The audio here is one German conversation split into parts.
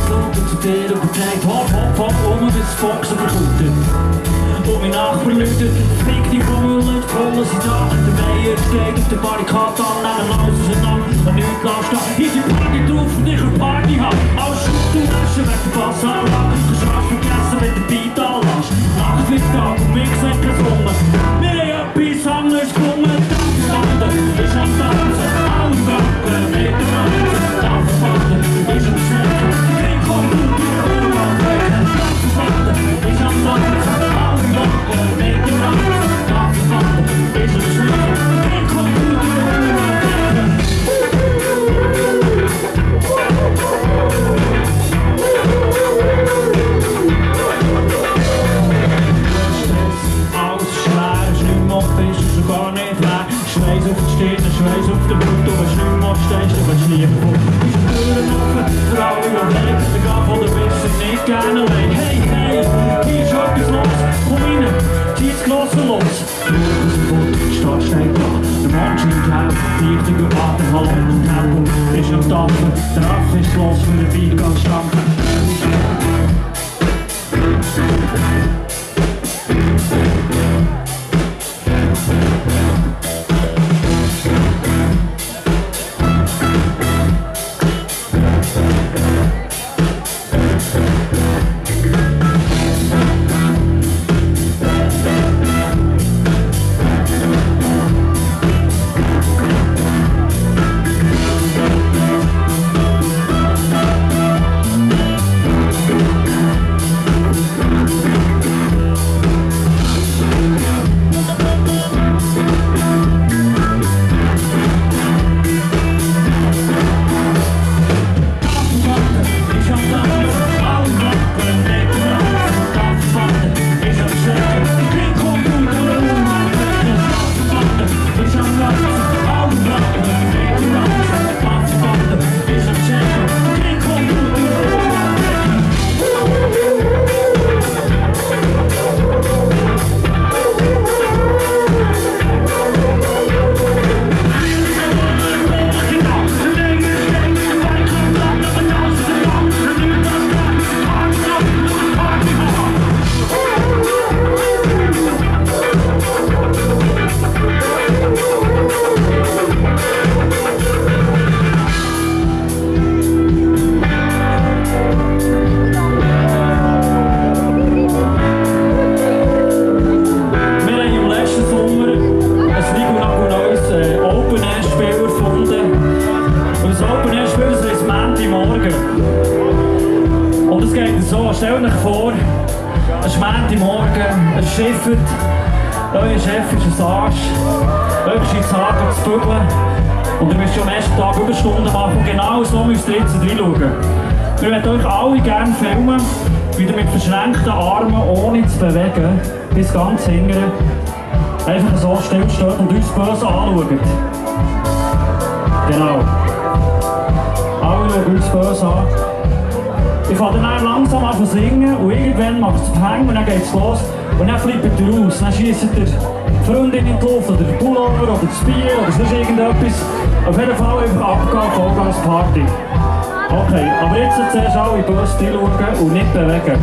schaut zu dir und sagt hopp, hopp, hopp, und das Fox überkommt. Und mein Nachbar läutet, fliegt die Formel, die Kohle sind da. Der Meier steht auf der Barrikade an, nehmen alles auseinander und nichts lassen stehen. Hier sind Party drauf und ich will Party haben. Alles Schutt und Wäsche, wenn der Bass anlässt. Kannst du was vergessen, wenn der Beat anlässt. Nacht wird Tag und wir sehen kein Sommer. Wir haben etwas anderes gelungen. Dampfbanden ist am Tanzen, alle Wacken mit dem Tanzen. Dampfbanden ist am Schmecken, Kring kommt und die Ruhe anbrechen. Dampfbanden ist am Tanzen, alle Wacken mit dem Tanzen. Dampfbanden ist am Schmecken, Kring kommt und die Ruhe anbrechen. Alles schwer, ist nicht mehr bist du schon gar nicht leer. Schweiß auf die Stirn, Schweiß auf den Blut. Du willst nicht mehr stehst, du willst nie mehr vor. Ist die Türen offen, für alle, die leben. Der Gab von der Bisse nicht gerne allein. Hey, hey, hier ist etwas los. Komm rein, zieh das Glas los. Schau, dass der Boot steht, steht da. Der Mann scheint gelb, Lichter über Atem, Hallo und Tempo ist am Dampfen. Der Affe ist los für den Weingang stampfen. Und es geht so, stellt euch vor, es ist Montagmorgen, es schifft, euer Chef ist ein Arsch, euer ist ins Haar zu bügeln und ihr müsst schon am ersten Tag Überstunden machen und genau so müsst ihr jetzt reinschauen. Wir möchten euch alle gerne filmen, wie ihr mit verschränkten Armen, ohne zu bewegen, bis ganz hinten einfach so still steht und uns böse anschaut. Genau. Alle schauen uns böse an. Ich fange dann langsam an zu singen und irgendwann macht es Peng und dann geht es los und dann flippt ihr raus. Dann schiesst ihr die Freundin in die Luft oder den Pullover oder das Bier oder sonst irgendetwas. Auf jeden Fall einfach abgehen, Vollgas-Party. Okay, aber jetzt zuerst alle böse schauen und nicht bewegen.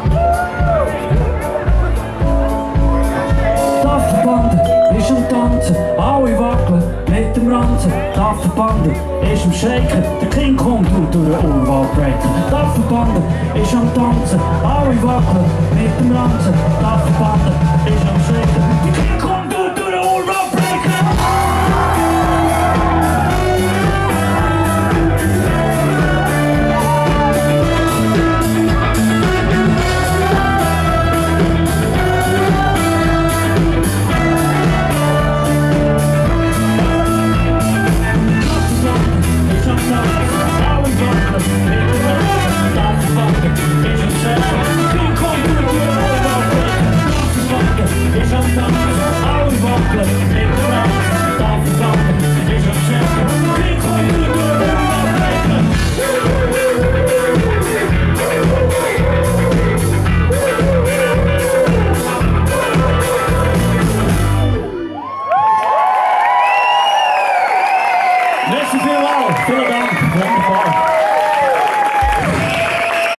Daffenbanden ist am Tanzen, alle wackeln mit dem Ranzen. Daffenbanden ist am Shaken, der King kommt und durch den Urwald breaken. Daffenbanden ist am Tanzen, alle wackeln mit dem Ranzen. Daffenbanden ist am Shaken, der King kommt und durch den Urwald breaken. Merci vielmals, vielen Dank, wunderbar.